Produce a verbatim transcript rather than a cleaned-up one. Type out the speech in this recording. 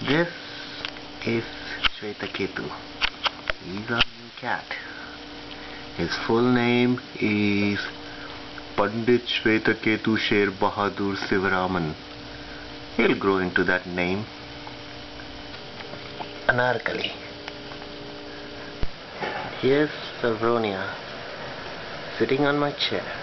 This is Shvetaketu. He's our new cat. His full name is Pandit Shvetaketu Sher Bahadur Sivaraman. He'll grow into that name. Anarkali. Here's Savronia, sitting on my chair.